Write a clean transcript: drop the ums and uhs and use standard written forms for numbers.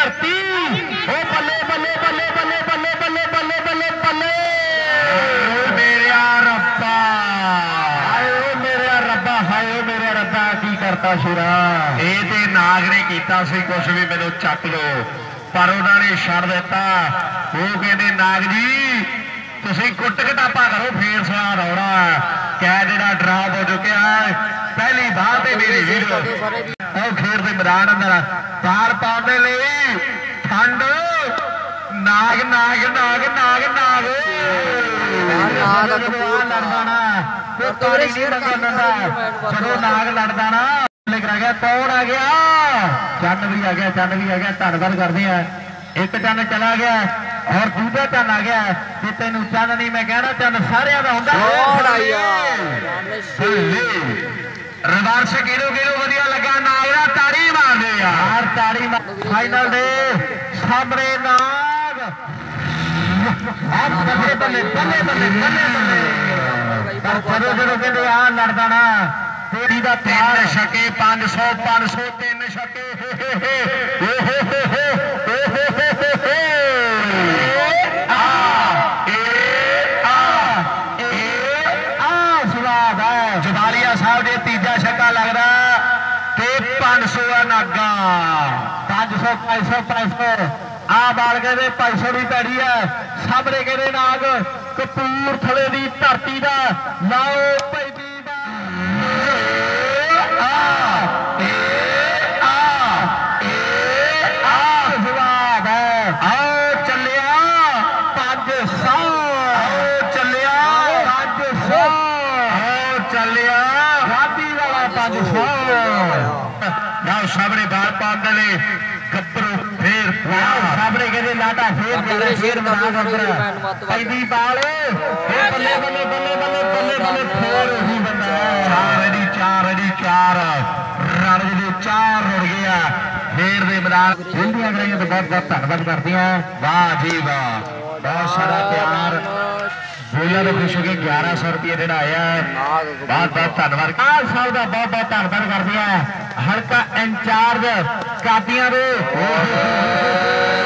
धरती ओ बल्ले बल्ले बल्ले बल्ले बल्ले बल्ले बल्ले बल्ले बल्ले मेरे रब्बा हाय मेरे रब्बा हाय मेरे रब्बा की करता शुरा ये ते नाग ने कीता सी कुछ भी मैनू चक लो पर उन्होंने छड़ दिता वो कहते नाग जी तुसी कुट घटापा करो फिर सुना दौड़ा क्या जेड़ा ड्रॉप हो चुका है पहली बार ते मेरी वीडियो खेल के मैदान अंदर पार पाने लिए ठंड नाग नाग नाग नाग नाग चलो नाग लड़दा ना आ गया तौड़ आ गया चंद भी आ गया चंद भी आ गया धन्यवाद करते हैं एक चंद चला गया और दूजा चंद आ गया ते तेन चंद नहीं मैं कहना चंद सारिया का होंगे रिवर्स किलो किलो वधिया लगा नाग ताड़ी मार दे यार ताड़ी फाइनल दे सामने नाग बल्ले बल्ले बल्ले बल्ले बल्ले बल्ले चलो चलो कहते आ लड़दा ना तेरी दा तीन छके 500 500 3 छके जवालिया साहब ने तीजा छक्का लगता ते 500 नागा 500 500 500 आ बाल कहते 500 की पैड़ी है सामने कहते नाग कपूरथले की धरती का लाओ पैदी सामने बार पाने गब्बरू फिर सामने कहते लाटा फिर पैदी बाल बल्ले बल्ले बल्ले बल्ले बल्ले बल्ले फिर वही बंदा 4 रन जो 4 रुड़ गया फिर दे मैदान खेलदियां गई तो बहुत बहुत धन्यवाद करती हैं वाह जी वाह बहुत सारा प्यार बोलर खुश होकर 1100 रुपये देना आया बहुत बहुत धन्यवाद साहब का बहुत बहुत धन्यवाद करते हैं हल्का इंचार्ज कादियां दे